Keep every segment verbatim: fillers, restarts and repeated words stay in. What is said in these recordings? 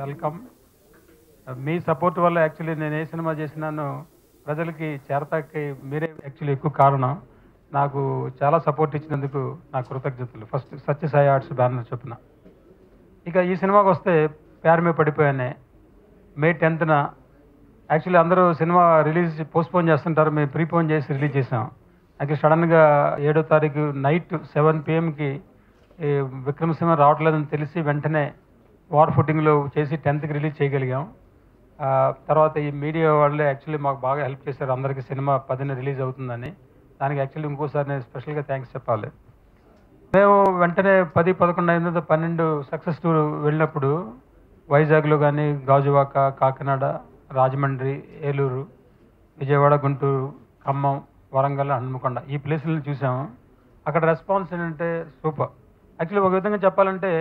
Welcome. మీ support వల్ల actually నేను ఏ సినిమా చేసినానో ప్రజలకి చేరతాకి మీరే యాక్చువల్లీ ఎక్కువ కారణం. నాకు చాలా సపోర్ట్ ఇచ్చినందుకు నా కృతజ్ఞతలు. ఫస్ట్ సత్యసాయి ఆర్ట్స్ బ్యానర్ చొప్పున. ఇక ఈ సినిమాకి వస్తే ప్యార్ మే పడిపోయానే మే టెన్త్న యాక్చువల్లీ అందరూ సినిమా రిలీజ్ పోస్ట్పోన్ చేస్తుంటారు, మేము ప్రీపోన్ చేసి రిలీజ్ చేసాం. యాక్చువల్లీ సడన్గా ఏడో తారీఖు నైట్ సెవెన్ పిఎంకి విక్రమసింహ రావట్లేదని తెలిసి వెంటనే వార్ ఫుటింగ్లో చేసి టెన్త్కి రిలీజ్ చేయగలిగాం. తర్వాత ఈ మీడియా వాళ్ళే యాక్చువల్లీ మాకు బాగా హెల్ప్ చేశారు, అందరికీ సినిమా పదిన రిలీజ్ అవుతుందని. దానికి యాక్చువల్లీ ఇంకోసారి నేను స్పెషల్గా థ్యాంక్స్ చెప్పాలి. మేము వెంటనే పది పదకొండు ఐదు పన్నెండు సక్సెస్ టూర్ వెళ్ళినప్పుడు వైజాగ్లో కానీ, గాజువాక, కాకినాడ, రాజమండ్రి, ఏలూరు, విజయవాడ, గుంటూరు, ఖమ్మం, వరంగల్, హన్మకొండ ఈ ప్లేసులను చూసాము. అక్కడ రెస్పాన్స్ ఏంటంటే సూపర్. యాక్చువల్లీ ఒక విధంగా చెప్పాలంటే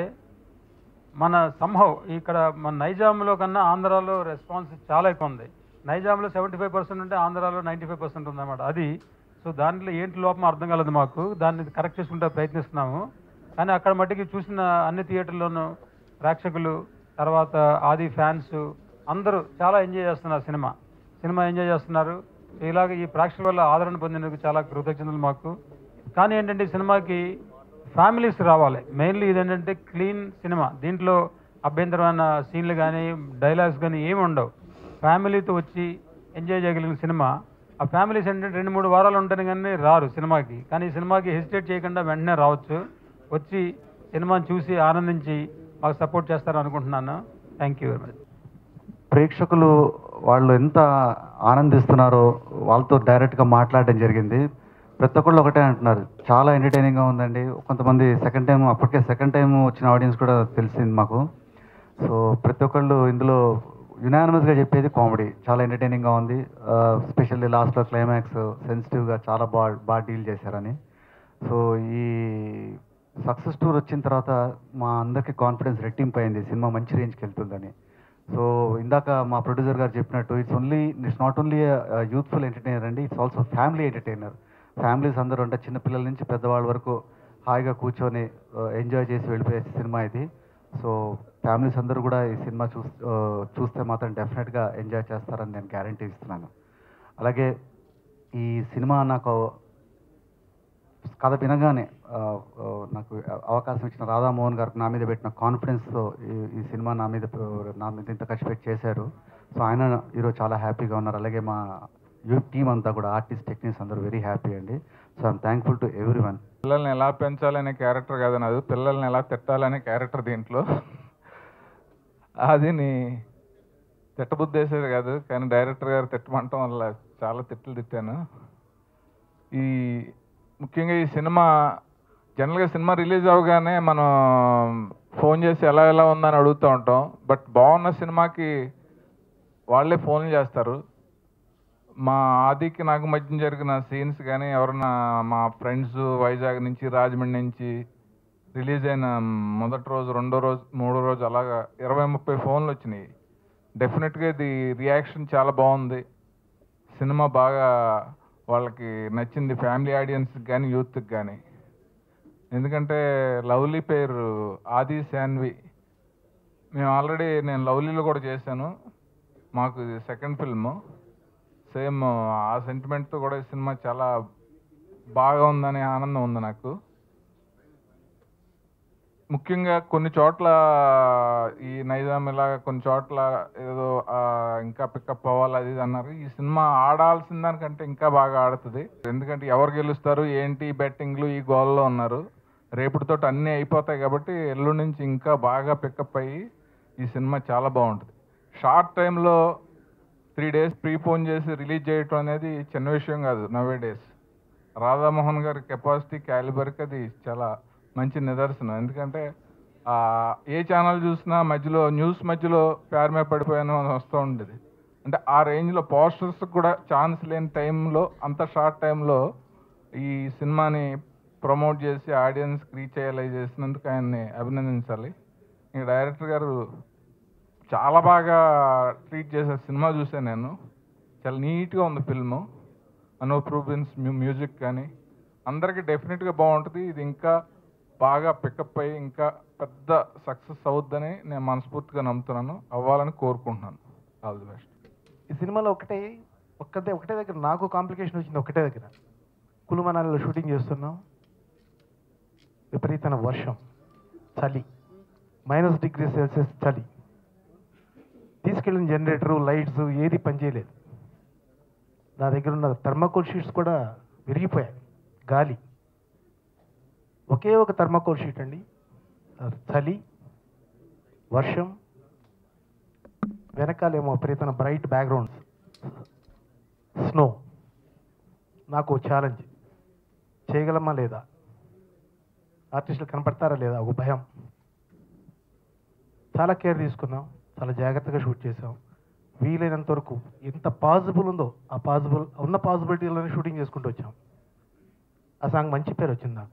మన సంహవ్ ఇక్కడ మన నైజాంలో కన్నా ఆంధ్రాలో రెస్పాన్స్ చాలా ఎక్కువ ఉంది. నైజాంలో సెవెంటీ ఫైవ్ పర్సెంట్ ఉంటే ఆంధ్రాలో నైంటీ ఫైవ్ పర్సెంట్ ఉందన్నమాట. అది సో దాంట్లో ఏంటి లోపం అర్థం కాలేదు మాకు, దాన్ని కరెక్ట్ చేసుకుంటే ప్రయత్నిస్తున్నాము. కానీ అక్కడ మట్టికి చూసిన అన్ని థియేటర్లోనూ ప్రేక్షకులు, తర్వాత ఆది ఫ్యాన్స్ అందరూ చాలా ఎంజాయ్ చేస్తున్నారు. సినిమా సినిమా ఎంజాయ్ చేస్తున్నారు. ఇలాగ ఈ ప్రేక్షకుల వల్ల ఆదరణ పొందినందుకు చాలా కృతజ్ఞతలు మాకు. కానీ ఏంటంటే ఈ సినిమాకి ఫ్యామిలీస్ రావాలి. మెయిన్లీ ఇదేంటంటే క్లీన్ సినిమా, దీంట్లో అభ్యంతరమైన సీన్లు కానీ డైలాగ్స్ కానీ ఏమి ఉండవు. ఫ్యామిలీతో వచ్చి ఎంజాయ్ చేయగలిగిన సినిమా. ఆ ఫ్యామిలీస్ ఏంటంటే రెండు మూడు వారాలు ఉంటాను కానీ రారు సినిమాకి, కానీ ఈ సినిమాకి హెసిటేట్ చేయకుండా వెంటనే రావచ్చు, వచ్చి సినిమాని చూసి ఆనందించి మాకు సపోర్ట్ చేస్తారని అనుకుంటున్నాను. Thank you very much. ప్రేక్షకులు వాళ్ళు ఎంత ఆనందిస్తున్నారో వాళ్ళతో డైరెక్ట్గా మాట్లాడడం జరిగింది. ప్రతి ఒక్కళ్ళు ఒకటే అంటున్నారు, చాలా ఎంటర్టైనింగ్గా ఉందండి. కొంతమంది సెకండ్ టైం, అప్పటికే సెకండ్ టైం వచ్చిన ఆడియన్స్ కూడా తెలిసింది మాకు. సో ప్రతి ఒక్కళ్ళు ఇందులో యునానిమస్గా చెప్పేది కామెడీ చాలా ఎంటర్టైనింగ్గా ఉంది. స్పెషల్లీ లాస్ట్లో క్లైమాక్స్ సెన్సిటివ్గా చాలా బాగా బాగా డీల్ చేశారని. సో ఈ సక్సెస్ టూర్ వచ్చిన తర్వాత మా అందరికీ కాన్ఫిడెన్స్ రెట్టింపు అయింది, సినిమా మంచి రేంజ్కి వెళ్తుందని. సో ఇందాక మా ప్రొడ్యూసర్ గారు చెప్పినట్టు it's only it's not only youthful entertainer అండి, it's also family entertainer. Families అందరూ అంటే చిన్నపిల్లల నుంచి పెద్దవాళ్ళ వరకు హాయిగా కూర్చొని ఎంజాయ్ చేసి వెళ్ళిపోయే సినిమా ఇది. సో ఫ్యామిలీస్ అందరూ కూడా ఈ సినిమా చూ చూస్తే మాత్రం డెఫినెట్గా ఎంజాయ్ చేస్తారని నేను గ్యారంటీ ఇస్తున్నాను. అలాగే ఈ సినిమా నాకు కథ వినగానే నాకు అవకాశం ఇచ్చిన రాధామోహన్ గారికి నా మీద పెట్టిన కాన్ఫిడెన్స్తో ఈ ఈ సినిమా నా మీద నా మీద ఇంత ఖర్చు పెట్టి చేశారు. సో ఆయన ఈరోజు చాలా హ్యాపీగా ఉన్నారు. అలాగే మా యూత్ టీమ్ అంతా కూడా ఆర్టిస్ట్ టెక్నీషియన్స్ అందరూ వెరీ హ్యాపీ అండి. So I'm thankful to everyone. పిల్లల్ని ఎలా పెంచాలనే క్యారెక్టర్ కాదు నాది, పిల్లల్ని ఎలా తిట్టాలనే క్యారెక్టర్ దీంట్లో. అది నీ తిట్టబుద్ధేసేది కాదు, కానీ డైరెక్టర్ గారు తిట్టమంటం వల్ల చాలా తిట్లు తిట్టాను. ఈ ముఖ్యంగా ఈ సినిమా జనరల్గా సినిమా రిలీజ్ అవగానే మనం ఫోన్ చేసి ఎలా ఎలా ఉందని అడుగుతూ ఉంటాం. బట్ బాగున్న సినిమాకి వాళ్ళే ఫోన్లు చేస్తారు. మా ఆదికి నాకు మధ్య జరిగిన సీన్స్ కానీ ఎవరన్నా మా ఫ్రెండ్స్ వైజాగ్ నుంచి, రాజమండ్రి నుంచి రిలీజ్ అయిన మొదటి రోజు, రెండో రోజు, మూడో రోజు అలాగా ఇరవై ముప్పై ఫోన్లు వచ్చినాయి. డెఫినెట్గా ఇది రియాక్షన్ చాలా బాగుంది. సినిమా బాగా వాళ్ళకి నచ్చింది, ఫ్యామిలీ ఆడియన్స్కి కానీ యూత్కి కానీ. ఎందుకంటే లవ్లీ పేరు ఆది శాన్వి. మేము ఆల్రెడీ నేను లవ్లీలో కూడా చేశాను, మాకు ఇది సెకండ్ ఫిల్ము. సేమ్ ఆ సెంటిమెంట్తో కూడా ఈ సినిమా చాలా బాగా ఉందనే ఆనందం ఉంది నాకు. ముఖ్యంగా కొన్ని చోట్ల ఈ నైజాం ఇలాగ కొన్ని చోట్ల ఏదో ఇంకా పికప్ అవ్వాలి అది ఇది అన్నారు. ఈ సినిమా ఆడాల్సిన దానికంటే ఇంకా బాగా ఆడుతుంది. ఎందుకంటే ఎవరు గెలుస్తారు ఏంటి బెట్టింగ్లు ఈ గోల్లో ఉన్నారు. రేపటితో అన్నీ అయిపోతాయి కాబట్టి ఎల్లుండి నుంచి ఇంకా బాగా పికప్ అయ్యి ఈ సినిమా చాలా బాగుంటుంది. షార్ట్ టైంలో త్రీ డేస్ ప్రీపోన్ చేసి రిలీజ్ చేయటం అనేది చిన్న విషయం కాదు నవే డేస్. రాధామోహన్ గారి కెపాసిటీ, క్యాలిబర్కి అది చాలా మంచి నిదర్శనం. ఎందుకంటే ఏ ఛానల్ చూసినా మధ్యలో న్యూస్ మధ్యలో ప్యార్ మే పడిపోయాను అని వస్తూ ఉండేది. అంటే ఆ రేంజ్లో పోస్టర్స్ కూడా ఛాన్స్ లేని టైంలో, అంత షార్ట్ టైంలో ఈ సినిమాని ప్రమోట్ చేసి ఆడియన్స్కి రీచ్ అయ్యేలా చేసినందుకు ఆయన్ని అభినందించాలి. ఇంక డైరెక్టర్ గారు చాలా బాగా ట్రీట్ చేసే సినిమా చూసాను నేను. చాలా నీట్గా ఉంది ఫిల్ము. అనూప్ రూబెన్స్ మ్యూజిక్ కానీ అందరికీ డెఫినెట్గా బాగుంటుంది. ఇది ఇంకా బాగా పికప్ అయ్యి ఇంకా పెద్ద సక్సెస్ అవుద్దని నేను మనస్ఫూర్తిగా నమ్ముతున్నాను, అవ్వాలని కోరుకుంటున్నాను. All the best. ఈ సినిమాలో ఒకటే ఒక్కటే ఒకటే దగ్గర నాకు కాంప్లికేషన్ వచ్చింది. ఒకటే దగ్గర కులుమనాలిలో షూటింగ్ చేస్తున్నాం, విపరీతమైన వర్షం, చలి, మైనస్ డిగ్రీ సెల్సియస్ చలి. తీసుకెళ్ళిన జనరేటరు, లైట్స్ ఏది పనిచేయలేదు. నా దగ్గర ఉన్న థర్మాకోల్ షీట్స్ కూడా విరిగిపోయాయి, గాలి. ఒకే ఒక థర్మాకోల్ షీట్ అండి, చలి, వర్షం, వెనకాలేమో విపరీతమైన బ్రైట్ బ్యాక్గ్రౌండ్స్, స్నో. నాకు ఛాలెంజ్, చేయగలమా లేదా, ఆర్టిస్టులు కనపడతారా లేదా, ఒక భయం. చాలా కేర్ తీసుకున్నాం, చాలా జాగ్రత్తగా షూట్ చేసాం. వీలైనంత వరకు ఎంత పాసిబుల్ ఉందో ఆ పాసిబుల్ ఉన్న పాసిబిలిటీలోనే షూటింగ్ చేసుకుంటూ వచ్చాం. ఆ సాంగ్ మంచి పేరు వచ్చింది నాకు.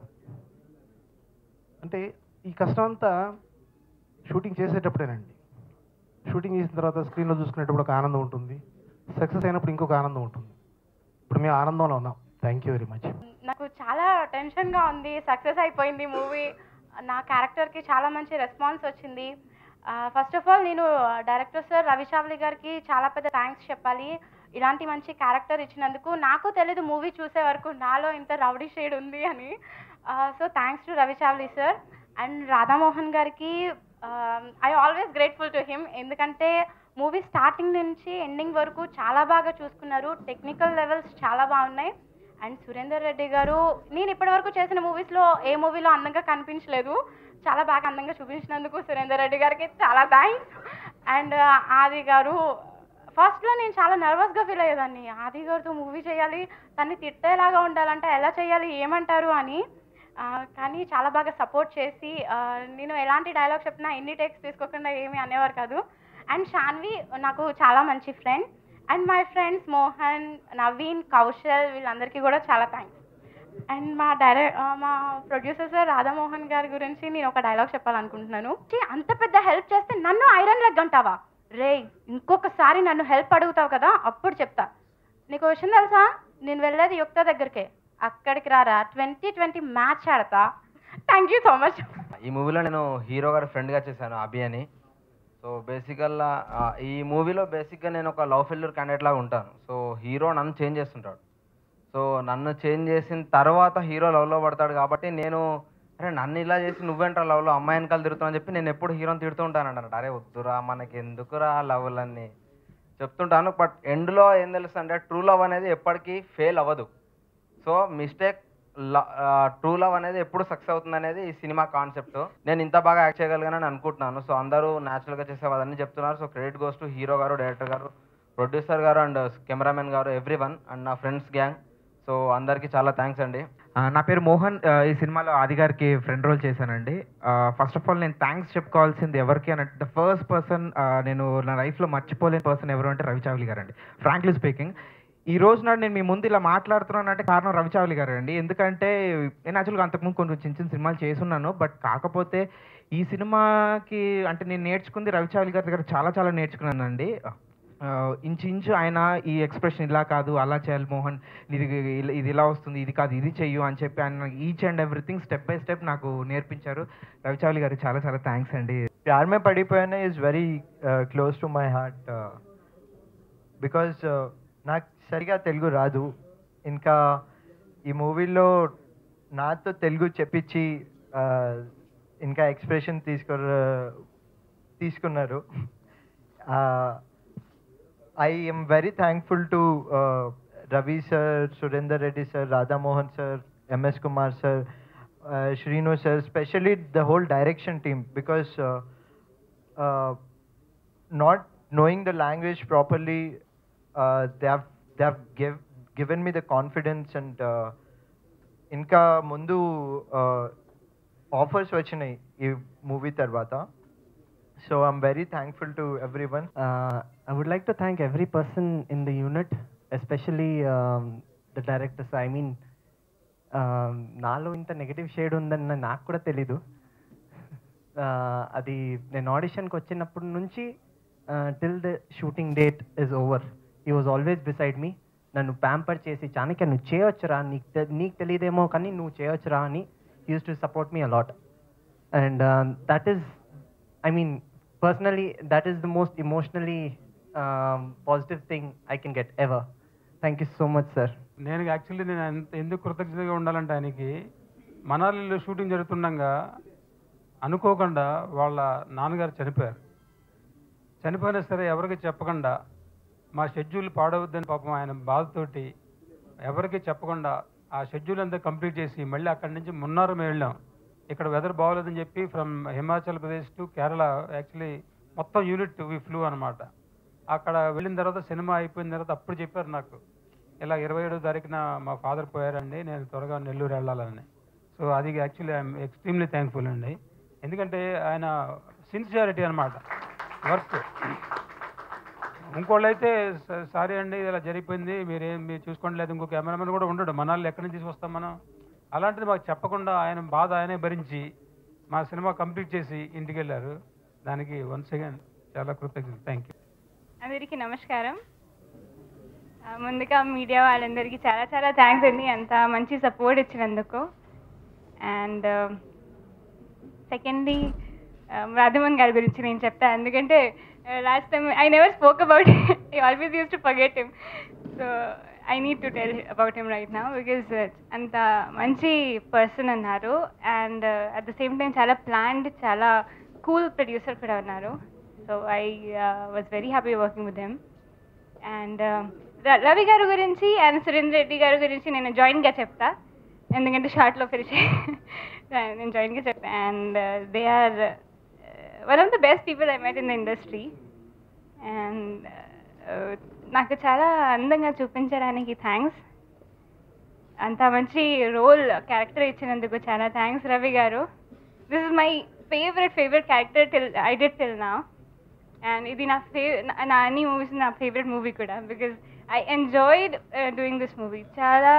అంటే ఈ కష్టం అంతా షూటింగ్ చేసేటప్పుడేనండి. షూటింగ్ చేసిన తర్వాత స్క్రీన్లో చూసుకునేటప్పుడు ఒక ఆనందం ఉంటుంది, సక్సెస్ అయినప్పుడు ఇంకొక ఆనందం ఉంటుంది. ఇప్పుడు మేము ఆనందంలో ఉన్నాం. Thank you very much. నాకు చాలా టెన్షన్గా ఉంది. సక్సెస్ అయిపోయింది మూవీ, నా క్యారెక్టర్కి చాలా మంచి రెస్పాన్స్ వచ్చింది. ఫస్ట్ ఆఫ్ ఆల్ నేను డైరెక్టర్ సార్ రవి చావ్లి గారికి చాలా పెద్ద థ్యాంక్స్ చెప్పాలి, ఇలాంటి మంచి క్యారెక్టర్ ఇచ్చినందుకు. నాకు తెలీదు మూవీ చూసే వరకు నాలో ఇంత రౌడీ షేడ్ ఉంది అని. So thanks to Ravi Chavli sir. And Radhamohan గారికి I always grateful to him, ఎందుకంటే మూవీ స్టార్టింగ్ నుంచి ఎండింగ్ వరకు చాలా బాగా చూసుకున్నారు. టెక్నికల్ లెవెల్స్ చాలా బాగున్నాయి. అండ్ సురేందర్ రెడ్డి గారు, నేను ఇప్పటివరకు చేసిన మూవీస్లో ఏ మూవీలో అందంగా కనిపించలేదు, చాలా బాగా అందంగా చూపించినందుకు సురేందర్ రెడ్డి గారికి చాలా థ్యాంక్స్. అండ్ ఆది గారు, ఫస్ట్లో నేను చాలా నర్వస్గా ఫీల్ అయ్యేదాన్ని, ఆది గారితో మూవీ చేయాలి, తన్ని తిట్టేలాగా ఉండాలంటే ఎలా చేయాలి, ఏమంటారు అని. కానీ చాలా బాగా సపోర్ట్ చేసి, నేను ఎలాంటి డైలాగ్ చెప్పినా ఎన్ని టేక్స్ తీసుకోకుండా ఏమీ అనేవారు కాదు. అండ్ షాన్వి నాకు చాలా మంచి friend. And my friends Mohan, Naveen, Kaushal, వీళ్ళందరికీ కూడా చాలా థ్యాంక్స్. అండ్ మా డైరెక్ట్ మా ప్రొడ్యూసర్ సార్ రాధామోహన్ గారి గురించి నేను ఒక డైలాగ్ చెప్పాలనుకుంటున్నాను. అంత పెద్ద హెల్ప్ చేస్తే నన్ను ఐరన్ లెగ్ అంటావా రే, ఇంకొకసారి నన్ను హెల్ప్ అడుగుతావు కదా అప్పుడు చెప్తా. నీకు విషయం తెలుసా, నేను వెళ్ళేది యుక్త దగ్గరికే, అక్కడికి రారా, ట్వంటీ ట్వంటీ మ్యాచ్ ఆడతా. Thank you so much. ఈ మూవీలో నేను హీరో గారి ఫ్రెండ్గా చేశాను, అభి అని. సో బేసికల్గా ఈ మూవీలో బేసిక్గా నేను ఒక లవ్ ఫెయిల్యూర్ క్యాండిడేట్ లాగా ఉంటాను. సో హీరో నన్ను చేంజ్ చేస్తుంటాడు. సో నన్ను చేంజ్ చేసిన తర్వాత హీరో లవ్లో పడతాడు కాబట్టి నేను, అరే నన్ను ఇలా చేసి నువ్వేంట్రా లవ్లో అమ్మాయి వెనకాల తిరుగుతావు అని చెప్పి నేను ఎప్పుడు హీరోని తిడుతూ ఉంటాను అంటాను. అరే వద్దురా, మనకి ఎందుకురా లవ్లన్నీ చెప్తుంటాను. బట్ ఎండ్లో ఏం తెలుసు అంటే ట్రూ లవ్ అనేది ఎప్పటికీ ఫెయిల్ అవ్వదు. సో మిస్టేక్ ట్రూ లవ్ అనేది ఎప్పుడు సక్సెస్ అవుతుంది అనేది ఈ సినిమా కాన్సెప్ట్. నేను ఇంత బాగా యాక్ట్ చేయగలిగానని అనుకుంటున్నాను. సో అందరూ న్యాచురల్గా చేసేవాళ్ళని చెప్తున్నారు. So credit goes to hero గారు, డైరెక్టర్ గారు, ప్రొడ్యూసర్ గారు అండ్ కెమెరామెన్ గారు, ఎవ్రీ వన్, అండ్ నా ఫ్రెండ్స్ గ్యాంగ్. సో అందరికీ చాలా థ్యాంక్స్ అండి. నా పేరు మోహన్, ఈ సినిమాలో ఆది గారికి ఫ్రెండ్ రోల్ చేశానండి. ఫస్ట్ ఆఫ్ ఆల్ నేను థ్యాంక్స్ చెప్పుకోవాల్సింది ఎవరికి అని అంటే, ద ఫస్ట్ పర్సన్ నేను నా లైఫ్లో మర్చిపోలేని పర్సన్ ఎవరు అంటే రవి చావ్లి గారు అండి. ఫ్రాంక్లీ స్పీకింగ్, ఈ రోజు నాడు నేను మీ ముందు ఇలా మాట్లాడుతున్నాను అంటే కారణం రవి చావ్లి గారు అండి. ఎందుకంటే నేను యాక్చువల్గా అంతకుముందు కొన్ని చిన్న చిన్న సినిమాలు చేసున్నాను, బట్ కాకపోతే ఈ సినిమాకి అంటే నేను నేర్చుకుంది రవి చావ్లి గారి దగ్గర చాలా చాలా నేర్చుకున్నానండి. ఇంచు ఆయన ఈ ఎక్స్ప్రెషన్ ఇలా కాదు అలా చేయాలి మోహన్, ఇది ఇది ఇలా వస్తుంది, ఇది కాదు ఇది చెయ్యు అని చెప్పి ఆయన each and everything step by step నాకు నేర్పించారు. రవి చావ్లి గారు చాలా చాలా థ్యాంక్స్ అండి. Pyaar Mein Padipoyane is very close to my heart, because నాకు సరిగా తెలుగు రాదు. ఇంకా ఈ మూవీలో నాతో తెలుగు చెప్పించి ఇంకా ఎక్స్ప్రెషన్ తీసుకో తీసుకున్నారు. I am very thankful to uh, Ravi sir, Surendra Reddy sir, Radha Mohan sir, M S Kumar sir, uh, Shrinu sir, especially the whole direction team, because uh, uh, not knowing the language properly, uh, they have they have give, given me the confidence and uh, inka mundu uh, offers vachinai ee movie tarvata. So I'm very thankful to everyone. Uh, I would like to thank every person in the unit, especially um, the directors. I mean, నాలో ఇంత negative shade ఉందని నాకు కూడా తెలీదు. అది నేను ఆడిషన్కి వచ్చినప్పటి నుంచి till the shooting date is over, he was always beside me. నన్ను ప్యాంపర్ చేసి చాణక్య నువ్వు చేయవచ్చురా, నీకు నీకు తెలియదేమో కానీ నువ్వు చేయవచ్చురా అని he used to support me a lot. And um, that is, I mean, personally, that is the most emotionally um, positive thing I can get ever. Thank you so much, sir. నేను actually నేను ఎంత ఎందుకు కృతజ్ఞతగా ఉండాలంటే ఆయనకి, మనాలిలో shooting జరుగుతుండగా అనుకోకుండా వాళ్ళ నాన్నగారు చనిపోయారు. చనిపోయినా సరే ఎవరికి చెప్పకుండా, మా షెడ్యూల్ పాడవద్దని పాపం ఆయన బాధతోటి ఎవరికి చెప్పకుండా ఆ షెడ్యూల్ అంతా కంప్లీట్ చేసి మళ్ళీ అక్కడి నుంచి మున్నార్ మేము వెళ్ళాం. ఇక్కడ వెదర్ బాగోలేదని చెప్పి from Himachal Pradesh to Kerala actually మొత్తం యూనిట్ వి ఫ్లూ అనమాట. అక్కడ వెళ్ళిన తర్వాత సినిమా అయిపోయిన తర్వాత అప్పుడు చెప్పారు నాకు, ఇలా ఇరవై ఏడో తారీఖున మా ఫాదర్ పోయారండి, నేను త్వరగా నెల్లూరు వెళ్ళాలని. సో అది యాక్చువల్లీ ఐఎమ్ ఎక్స్ట్రీమ్లీ థ్యాంక్ఫుల్ అండి. ఎందుకంటే ఆయన సిన్సియారిటీ అనమాట వర్క్. ఇంకోళ్ళు అయితే సారీ అండి ఇలా జరిగిపోయింది, మీరేం మీరు చూసుకోండి, లేదు ఇంకో కెమెరామెన్ కూడా ఉండడు, మనాళ్ళు ఎక్కడి నుంచి తీసుకొస్తాం మనం. అలాంటిది మాకు చెప్పకుండా ఆయన బాధ ఆయనే భరించి మా సినిమా కంప్లీట్ చేసి ఇంటికి వెళ్ళారు. దానికి వన్స్ అగైన్ చాలా కృతజ్ఞతలు. Thank you. అందరికీ నమస్కారం. ఆ, ముందుగా మీడియా వాళ్ళందరికీ చాలా చాలా థ్యాంక్స్ అండి, అంత మంచి సపోర్ట్ ఇచ్చినందుకు. అండ్ సెకండ్లీ రాధమోహన్ గారి గురించి నేను చెప్తాను, ఎందుకంటే last time I never spoke about I always use to forget him. So I need to tell about him right now, because అంత మంచి పర్సన్ అన్నారు. And at the same time చాలా ప్లాన్డ్, చాలా కూల్ ప్రొడ్యూసర్ కూడా ఉన్నారు. So I was very happy working with him. And Ravi గారి గురించి and Surender Reddy గారి గురించి నేను జాయిన్గా చెప్తా, ఎందుకంటే షార్ట్లో పిలిచి నేను జాయిన్గా చెప్తా. And they are one of the best people I met in the industry. And నాకు చాలా అందంగా చూపించడానికి థ్యాంక్స్. అంత మంచి రోల్ క్యారెక్టర్ ఇచ్చినందుకు చాలా థ్యాంక్స్ రవి గారు. This is my favourite favourite character till I did till now. And ఇది నా ఫేవ నా అన్ని మూవీస్ నా ఫేవరెట్ మూవీ కూడా, because I enjoyed doing this movie. చాలా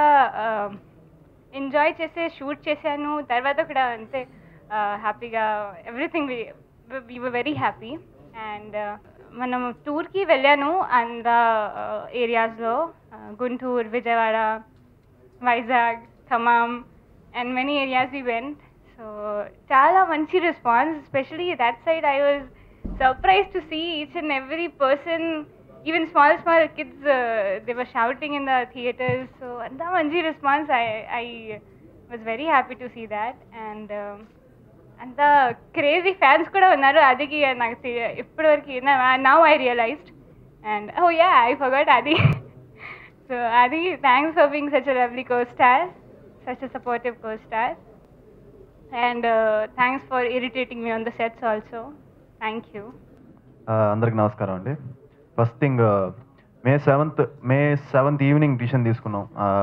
ఎంజాయ్ చేసే షూట్ చేశాను, తర్వాత కూడా అంతే హ్యాపీగా everything we were very happy. And మనం టూర్కి వెళ్ళాను ఆంధ్ర ఏరియాస్లో, Guntur, Vijayawada, Vizag, Khammam and many areas we went. So చాలా మంచి response, especially that side I was surprised to see each and every person, even small small kids, uh, they were shouting in the theaters. So and the manji response, I I was very happy to see that. And um, and the crazy fans kuda unnaru, adiki naku ippadu variki now I realized. And oh yeah, I forgot Adi. So Adi, thanks for being such a lovely co-star, such a supportive co-star. And uh, thanks for irritating me on the sets also. Thank you. అందరికి నమస్కారం అండి. First thing, May seventh May seventh evening decision తీసుకున్నాం.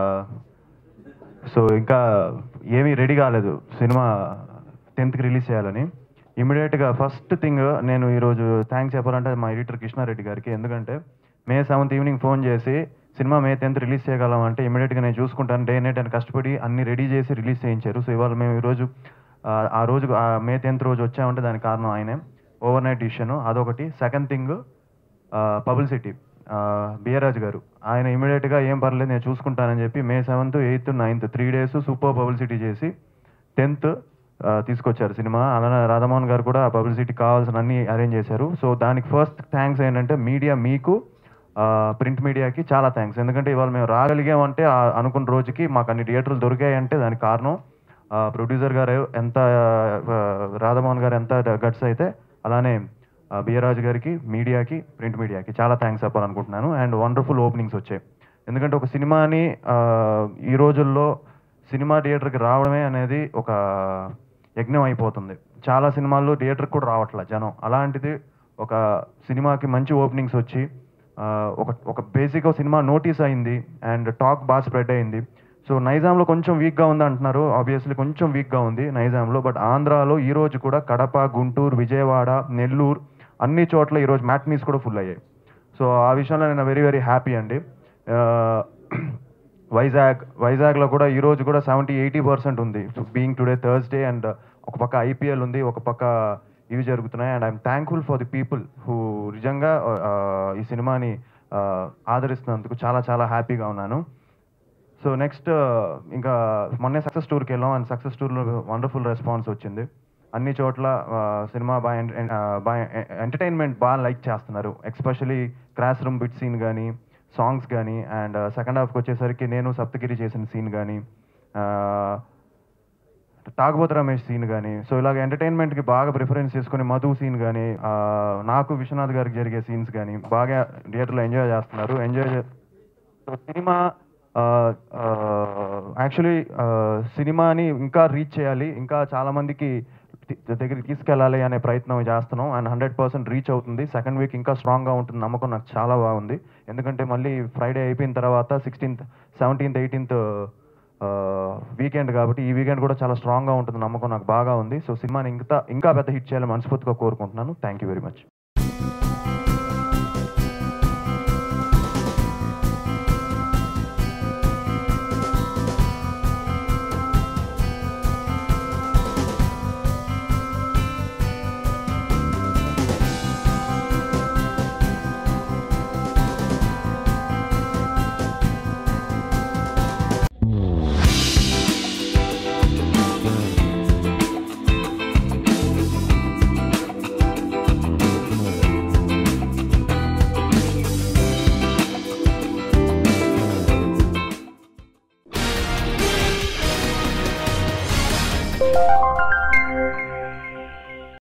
So ఇంకా ఏమీ ready కాలేదు, cinema టెన్త్కి release చేయాలని. ఇమీడియట్గా first thing నేను ఈరోజు థ్యాంక్స్ చెప్పాలంటే మా ఎడిటర్ కృష్ణారెడ్డి గారికి. ఎందుకంటే మే సెవెంత్ ఈవినింగ్ ఫోన్ చేసి సినిమా మే టెన్త్ రిలీజ్ చేయగలం అంటే ఇమీడియట్గా నేను చూసుకుంటాను, డే నైట్ అని కష్టపడి అన్ని రెడీ చేసి రిలీజ్ చేయించారు. సో ఇవాళ మేము ఈరోజు ఆ రోజు మే టెన్త్ రోజు వచ్చామంటే దానికి కారణం ఆయనే, ఓవర్ నైట్ డిసిషన్ అదొకటి. సెకండ్ థింగ్ పబ్లిసిటీ, బిఆర్రాజు గారు ఆయన ఇమీడియట్గా ఏం పర్లేదు నేను చూసుకుంటానని చెప్పి May seventh eighth ninth three days super publicity చేసి టెన్త్ తీసుకొచ్చారు సినిమా. అలానే రాధామోహన్ గారు కూడా పబ్లిసిటీ కావాల్సిన అన్ని అరేంజ్ చేశారు. సో దానికి ఫస్ట్ థ్యాంక్స్ ఏంటంటే మీడియా, మీకు ప్రింట్ మీడియాకి చాలా థ్యాంక్స్. ఎందుకంటే ఇవాళ మేము రాగలిగామంటే అనుకున్న రోజుకి మాకు అన్ని థియేటర్లు దొరికాయంటే దానికి కారణం ప్రొడ్యూసర్ గారు ఎంత, రాధామోహన్ గారు ఎంత గట్స్ అయితే అలానే బిఆర్రాజు గారికి, మీడియాకి, ప్రింట్ మీడియాకి చాలా థ్యాంక్స్ చెప్పాలనుకుంటున్నాను. అండ్ వండర్ఫుల్ ఓపెనింగ్స్ వచ్చాయి. ఎందుకంటే ఒక సినిమాని ఈ రోజుల్లో సినిమా థియేటర్కి రావడమే అనేది ఒక యజ్ఞం అయిపోతుంది. చాలా సినిమాల్లో థియేటర్కి కూడా రావట్లే జనం. అలాంటిది ఒక సినిమాకి మంచి ఓపెనింగ్స్ వచ్చి ఒక ఒక బేసిక్గా సినిమా నోటీస్ అయింది అండ్ టాక్ బాగా స్ప్రెడ్ అయింది. సో నైజాంలో కొంచెం వీక్గా ఉంది అంటున్నారు, ఆబ్వియస్లీ కొంచెం వీక్గా ఉంది నైజాంలో. బట్ ఆంధ్రాలో ఈరోజు కూడా కడప, గుంటూరు, విజయవాడ, నెల్లూరు అన్ని చోట్ల ఈరోజు మ్యాట్నీస్ కూడా ఫుల్ అయ్యాయి. సో ఆ విషయంలో నేను వెరీ వెరీ హ్యాపీ అండి. వైజాగ్ వైజాగ్లో కూడా ఈరోజు కూడా సెవెంటీ ఎయిటీ పర్సెంట్ ఉంది, బీయింగ్ టుడే థర్స్డే. అండ్ ఒక పక్క ఐపీఎల్ ఉంది, ఒక పక్క ఇవి జరుగుతున్నాయి. And I'm thankful for the people who నిజంగా ఈ సినిమాని ఆదరిస్తున్నందుకు చాలా చాలా హ్యాపీగా ఉన్నాను. సో నెక్స్ట్ ఇంకా మొన్నే సక్సెస్ టూర్కి వెళ్ళాం అండ్ సక్సెస్ టూర్లో వండర్ఫుల్ రెస్పాన్స్ వచ్చింది. అన్ని చోట్ల ఆ, సినిమా బాగా ఎంట- ఆ, బాగా ఎంటర్టైన్మెంట్ బాగా లైక్ చేస్తున్నారు. Especially classroom bit scene కానీ సాంగ్స్ కానీ అండ్ సెకండ్ హాఫ్కి వచ్చేసరికి నేను సప్తగిరి చేసిన సీన్ కానీ తాగుబోతు రమేష్ సీన్ కానీ సో ఇలాగ ఎంటర్టైన్మెంట్కి బాగా ప్రిఫరెన్స్ చేసుకుని మధు సీన్ కానీ నాకు విశ్వనాథ్ గారికి జరిగే సీన్స్ కానీ బాగా థియేటర్లో ఎంజాయ్ చేస్తున్నారు. ఎంజాయ్ సో సినిమా యాక్చువల్లీ సినిమాని ఇంకా రీచ్ చేయాలి, ఇంకా చాలామందికి దగ్గరికి తీసుకెళ్ళాలి అనే ప్రయత్నం చేస్తున్నాం అండ్ హండ్రెడ్ పర్సెంట్ రీచ్ అవుతుంది. సెకండ్ వీక్ ఇంకా స్ట్రాంగ్గా ఉంటుంది నమ్మకం నాకు చాలా బాగుంది. ఎందుకంటే మళ్ళీ ఫ్రైడే అయిపోయిన తర్వాత సిక్స్టీన్త్ సెవెంటీన్త్ ఎయిటీన్త్ వీకెండ్ కాబట్టి ఈ వీకెండ్ కూడా చాలా స్ట్రాంగ్గా ఉంటుంది నమ్మకం నాకు బాగా ఉంది. సో సినిమాని ఇంకా ఇంకా పెద్ద హిట్ చేయాలని మనస్ఫూర్తిగా కోరుకుంటున్నాను. Thank you very much.